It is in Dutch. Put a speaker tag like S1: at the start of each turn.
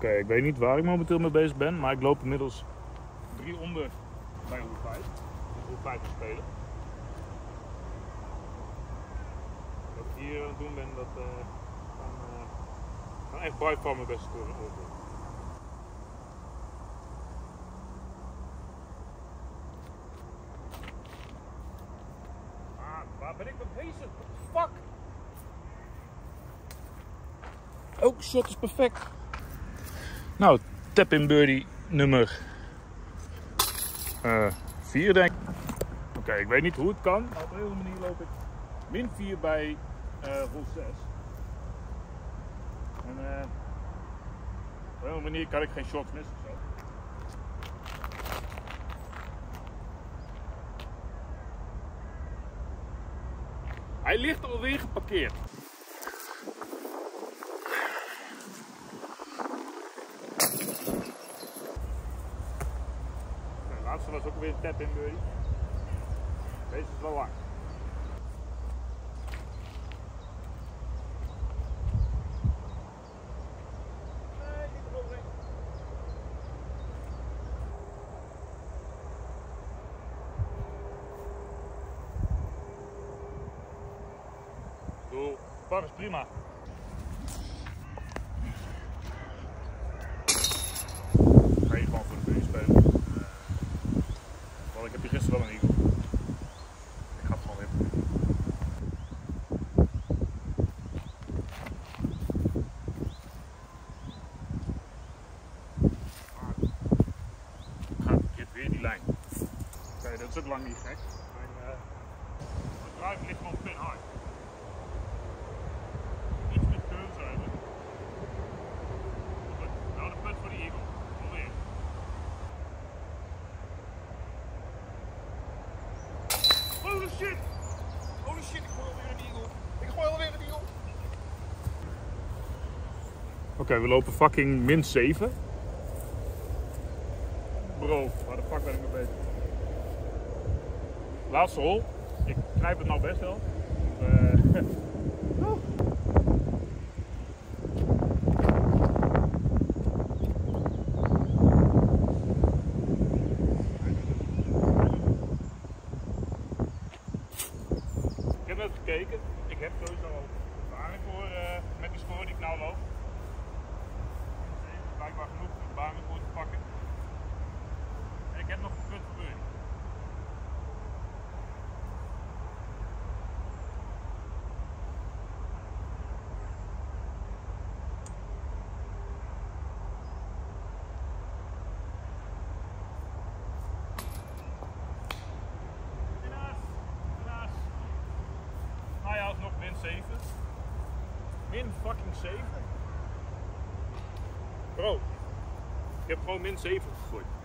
S1: Oké, ik weet niet waar ik momenteel mee bezig ben, maar ik loop inmiddels 3 onder bij hole 5. Dus hole 5 te spelen. Wat ik hier aan het doen ben, dat kan echt by far mijn beste score worden. Waar ben ik mee bezig? What the fuck? Oh, shot is perfect. Nou, tap-in birdie nummer 4 denk ik. Oké, ik weet niet hoe het kan, maar op een hele manier loop ik min 4 bij hole 6. En op een hele manier kan ik geen shots missen. Zo. Hij ligt alweer geparkeerd. De laatste was ook weer een tap in birdie. Deze is wel lang. Nee, niet eroverheen. Doel, par is prima. Ga je gewoon voor de birdie spelen. Want ik heb hier gisteren wel een eagle. Ik ga het gewoon wippen. Gaat verkeerd weer die lijn. Oké, dat is ook lang niet gek. Mijn drive ligt gewoon pin hard. Iets met curves eigenlijk. Nou, de punt voor die eagle. Alweer. Holy shit! Holy shit, ik gooi alweer een eagle. Ik gooi alweer een eagle. Oké, we lopen fucking min 7. Bro, waar de fuck ben ik mee bezig? Laatste hole. Ik knijp het nou best wel. Ik heb net gekeken. Ik heb sowieso al ervaring voor met de score die ik nou loop. Blijkbaar genoeg om de baan voor te pakken. En ik heb nog een punt voor birdie. Nou ja, alsnog min 7. Min fucking 7. Bro, ik heb gewoon min 7 gegooid.